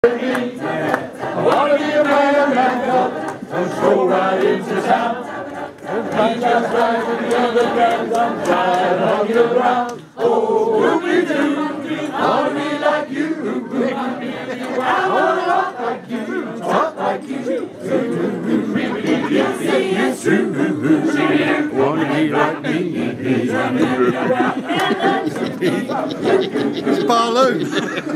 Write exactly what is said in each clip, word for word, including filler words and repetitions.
I wanna be a man like up and stroll right into town. And just driving the other bands, I'm tired of you around. Oh, whoopie-doo, I wanna be like you. I wanna walk like you, talk like you. It's true, wanna be like me. It's Barlow.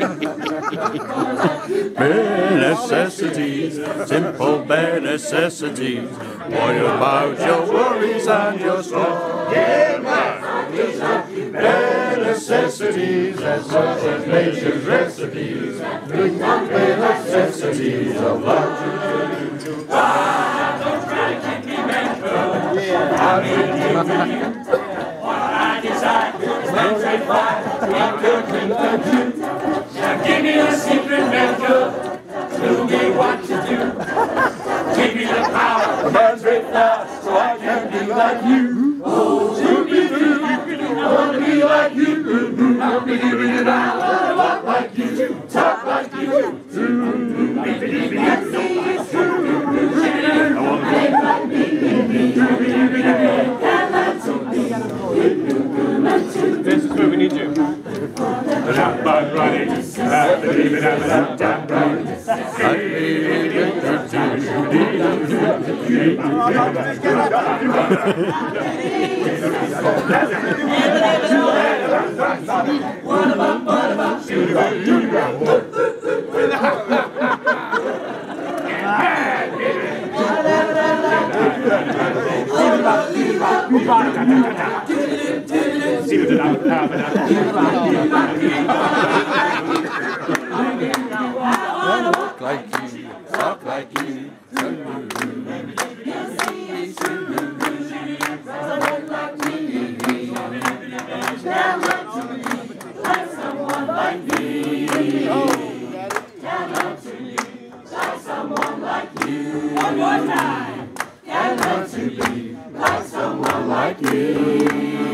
Bare necessities, simple bare necessities. What about your worries and your stress? Yeah, man. Bare necessities, as much as nature's recipes. Bring on bare necessities of life. Ah, don't try to keep me mental. How do you what I decide is when they fly. I'm cooking like you. Now give me the secret mental. Tell me what to do. Give me the power to burn straight now, so I can be like you. Oh, Scooby-Doo, I want to be like you. I'll be giving it out. I want to walk like you, talk like you. I want to be like me. This is where we need you. Down by running, down believing I'm down running. What about, what about, shoot about, do about, walk like you, talk like you. Someone like me, down to me, like someone like me. Down to me, like someone like you. One more time. Down to me, like someone like you.